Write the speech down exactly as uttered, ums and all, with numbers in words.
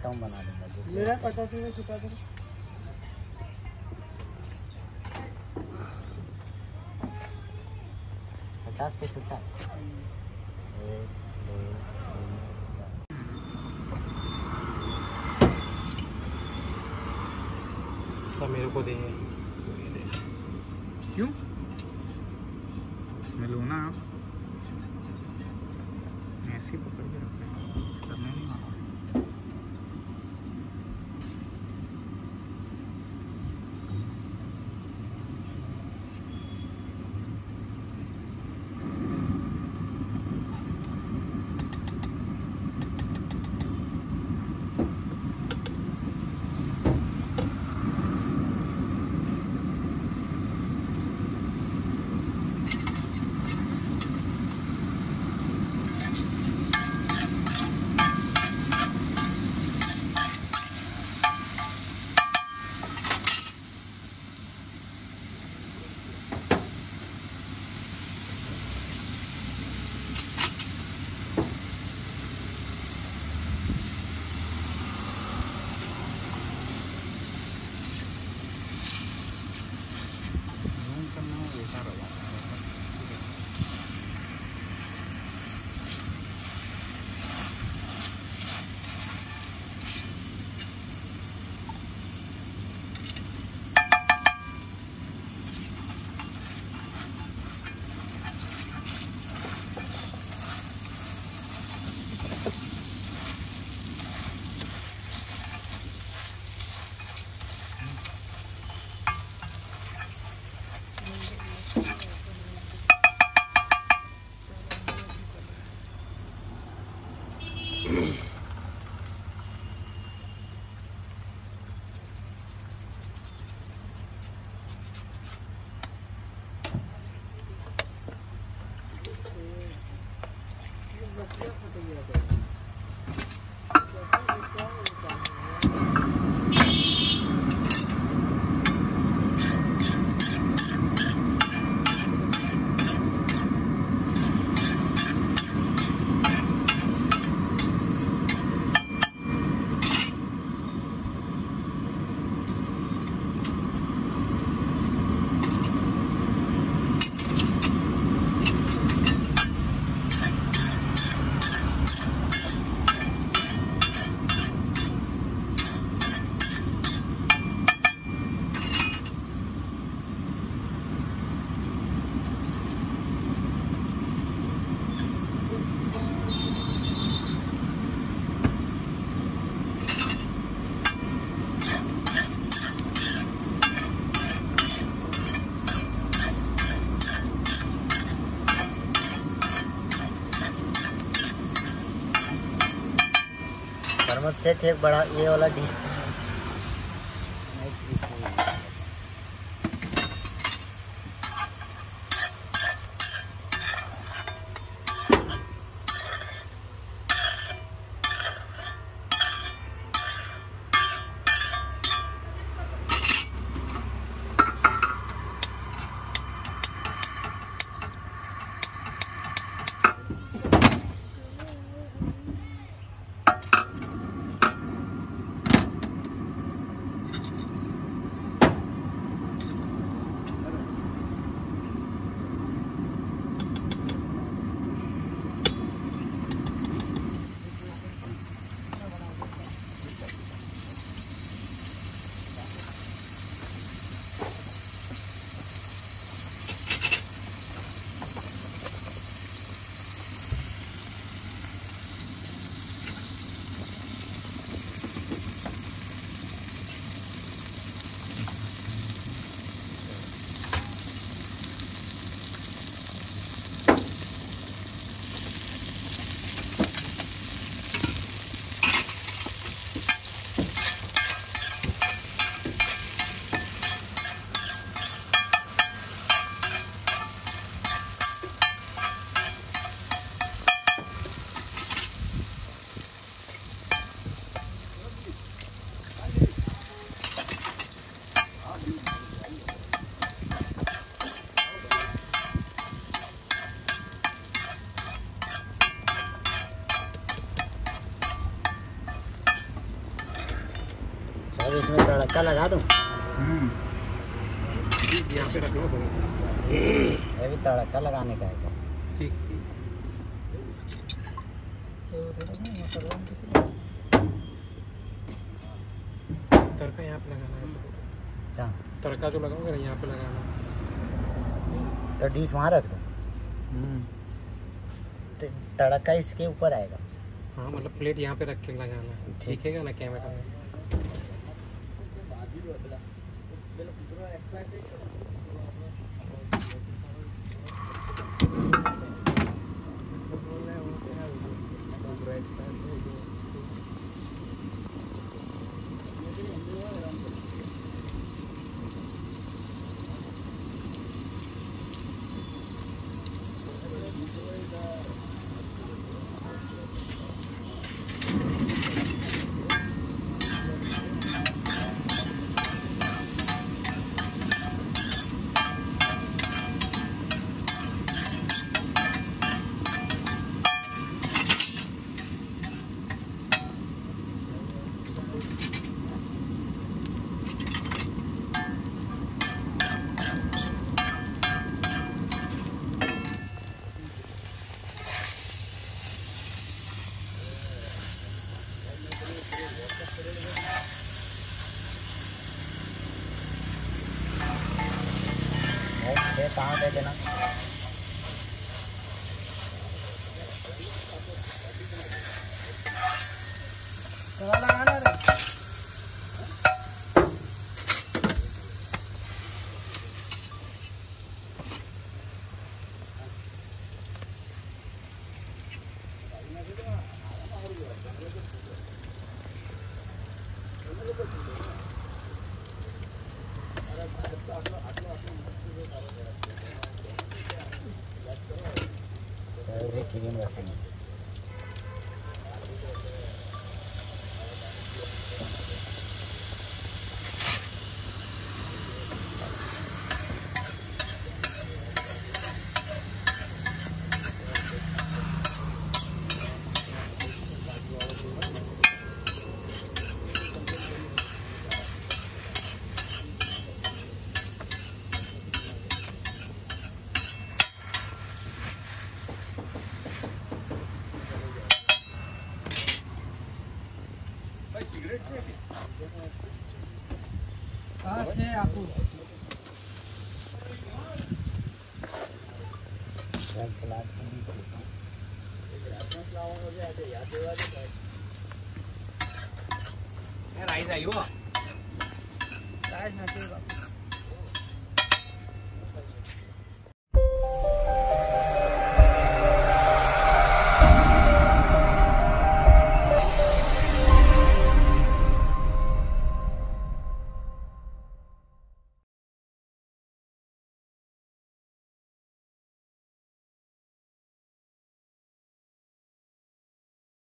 कम बना दूंगा। मेरा पचास में छुपा दो। पचास के छुट्टा एक दो तो मेरे को दे। क्यों मैं लूँ ना? आप ऐसे ही पकड़ के रखना, करने नहीं आना। से एक बड़ा ये वाला डिश इसमें तड़का लगा दूं। हम्म यहाँ पे रख लो बहुत। ये भी तड़का लगाने का है सर। ठीक ठीक। तड़का यहाँ पे लगाना है सब। क्या तड़का जो लगाऊंगा यहाँ पे लगाना। तो डिश वहाँ रख दो। तो तड़का इसके ऊपर आएगा। हाँ मतलब प्लेट यहाँ पे रख के लगाना। ठीक है ना कैमरा में। कहाँ दे देना। लगाना रे। क्रीम रखेंगे। हाँ छे आपको सलाद राइस आई हो राइस ना